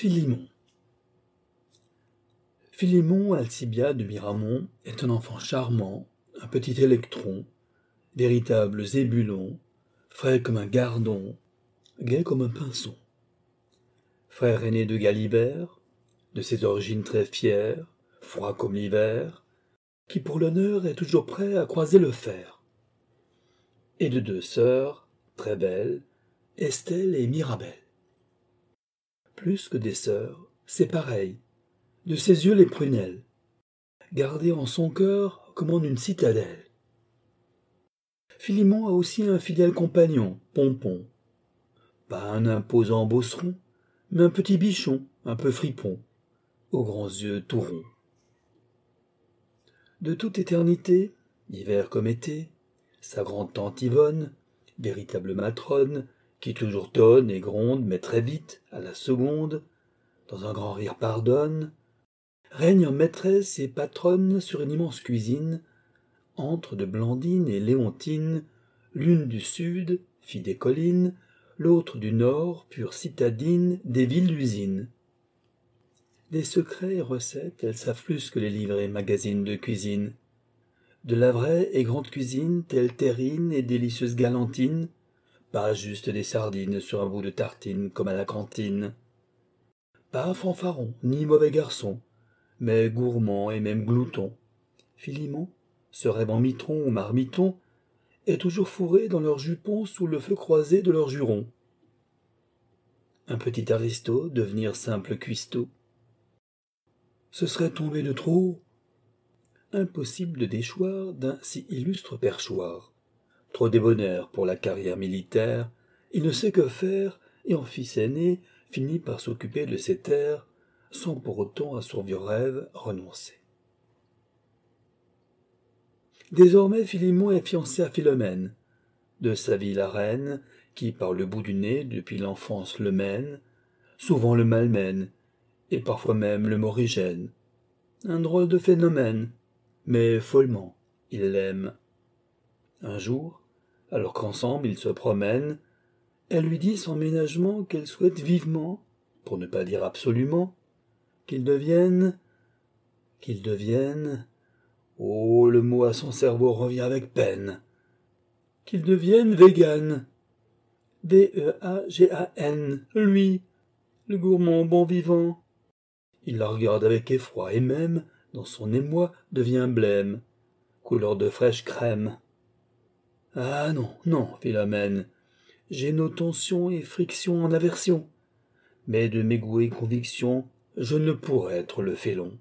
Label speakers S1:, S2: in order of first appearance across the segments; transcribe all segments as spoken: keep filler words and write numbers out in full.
S1: Philémon. Philémon Alcibiade de Miramon est un enfant charmant, un petit électron, véritable zébulon, frais comme un gardon, gai comme un pinson. Frère aîné de Galibert, de ses origines très fières, froid comme l'hiver, qui pour l'honneur est toujours prêt à croiser le fer. Et de deux sœurs, très belles, Estelle et Mirabelle. Plus que des sœurs, c'est pareil, de ses yeux les prunelles, gardées en son cœur comme en une citadelle. Philémon a aussi un fidèle compagnon, Pompon, pas un imposant bosseron, mais un petit bichon, un peu fripon, aux grands yeux tout ronds. De toute éternité, hiver comme été, sa grande-tante Yvonne, véritable matrone, qui toujours tonne et gronde, mais très vite, à la seconde, dans un grand rire pardonne, règne en maîtresse et patronne sur une immense cuisine, entre de Blandine et Léontine, l'une du sud, fille des collines, l'autre du nord, pure citadine des villes d'usine. Des secrets et recettes, elles savent plus que les livres et magazines de cuisine. De la vraie et grande cuisine, telle terrine et délicieuse galantine, pas juste des sardines sur un bout de tartine comme à la cantine. Pas fanfaron, ni mauvais garçon, mais gourmand et même glouton. Philémon, se rêve en mitron ou marmiton, est toujours fourré dans leurs jupons sous le feu croisé de leurs jurons. Un petit aristo devenir simple cuistot, ce serait tomber de trop haut. Impossible de déchoir d'un si illustre perchoir. Trop débonnaire pour la carrière militaire, il ne sait que faire, et en fils aîné, finit par s'occuper de ses terres, sans pour autant à son vieux rêve renoncer. Désormais Philémon est fiancé à Philomène, de sa vie la reine, qui par le bout du nez depuis l'enfance le mène, souvent le malmène, et parfois même le morigène. Un drôle de phénomène, mais follement il l'aime. Un jour, alors qu'ensemble ils se promènent, elle lui dit sans ménagement qu'elle souhaite vivement, pour ne pas dire absolument, qu'il devienne, qu'il devienne, oh, le mot à son cerveau revient avec peine, qu'il devienne vegan, V E A G A N, lui, le gourmand bon vivant. Il la regarde avec effroi et même, dans son émoi, devient blême, couleur de fraîche crème. Ah non, non, Philomène, j'ai nos tensions et frictions en aversion, mais de mes goûts et convictions, je ne pourrais être le félon.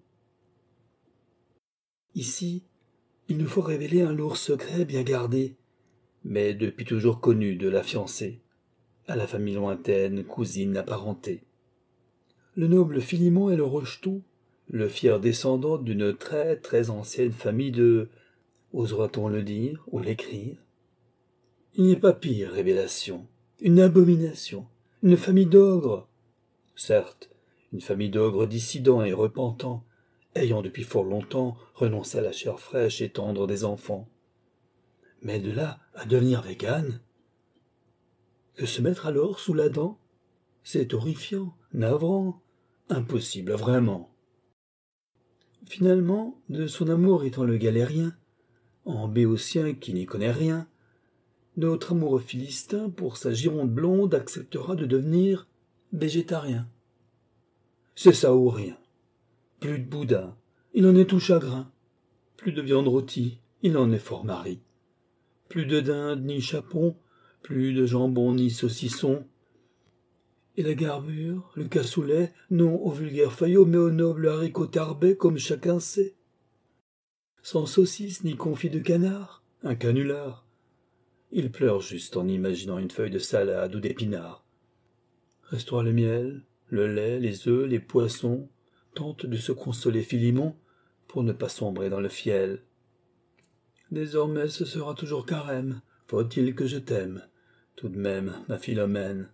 S1: Ici, il nous faut révéler un lourd secret bien gardé, mais depuis toujours connu de la fiancée, à la famille lointaine, cousine apparentée. Le noble Philémon est le rejeton, le fier descendant d'une très très ancienne famille de... osera-t-on le dire ou l'écrire? Il n'y a pas pire révélation, une abomination, une famille d'ogres. Certes, une famille d'ogres dissidents et repentants, ayant depuis fort longtemps renoncé à la chair fraîche et tendre des enfants. Mais de là à devenir végane, que se mettre alors sous la dent, c'est horrifiant, navrant, impossible vraiment. Finalement, de son amour étant le galérien, en béotien qui n'y connaît rien, notre amoureux philistin, pour sa Gironde blonde, acceptera de devenir végétarien. C'est ça ou rien. Plus de boudin, il en est tout chagrin. Plus de viande rôtie, il en est fort mari. Plus de dinde ni chapon, plus de jambon ni saucisson. Et la garbure, le cassoulet, non au vulgaire faillot, mais au noble haricot tarbet, comme chacun sait. Sans saucisse ni confit de canard, un canular. Il pleure juste en imaginant une feuille de salade ou d'épinards. Restera le miel, le lait, les œufs, les poissons, tente de se consoler Philémon pour ne pas sombrer dans le fiel. Désormais ce sera toujours carême, faut-il que je t'aime, tout de même, ma Philomène.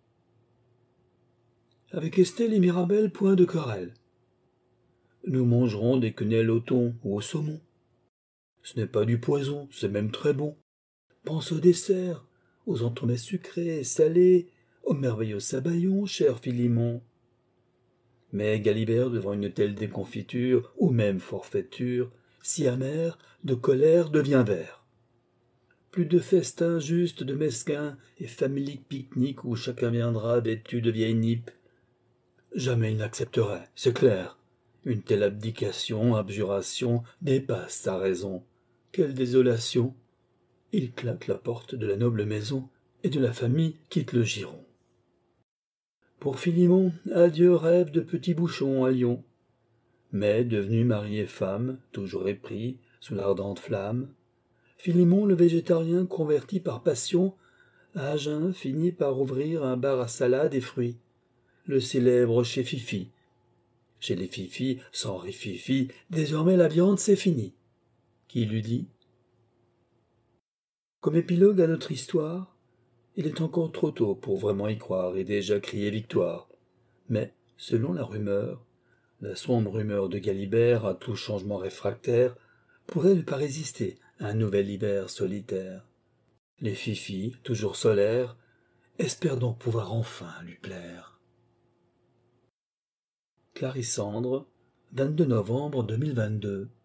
S1: Avec Estelle et Mirabelle, point de querelle. Nous mangerons des quenelles au thon ou au saumon. Ce n'est pas du poison, c'est même très bon. Pense au dessert, aux entremets sucrés et salés, aux merveilleux sabayons, cher Philémon. Mais Galibert, devant une telle déconfiture, ou même forfaiture, si amère, de colère devient vert. Plus de festins justes de mesquins et faméliques pique-niques où chacun viendra vêtu de vieille nippe. Jamais il n'accepterait, c'est clair. Une telle abdication, abjuration, dépasse sa raison. Quelle désolation! Il claque la porte de la noble maison, et de la famille quitte le giron. Pour Philémon, adieu rêve de petit bouchon à Lyon. Mais, devenu mari et femme, toujours épris, sous l'ardente flamme, Philémon, le végétarien converti par passion, à jeun finit par ouvrir un bar à salade et fruits, le célèbre chez Fifi. Chez les Fifi, sans rififi, désormais la viande c'est fini. Qui l'eût dit? Comme épilogue à notre histoire, il est encore trop tôt pour vraiment y croire et déjà crier victoire. Mais, selon la rumeur, la sombre rumeur de Galibert à tout changement réfractaire pourrait ne pas résister à un nouvel hiver solitaire. Les Fifi, toujours solaires, espèrent donc pouvoir enfin lui plaire. Clarissandre, vingt-deux novembre deux mille vingt-deux.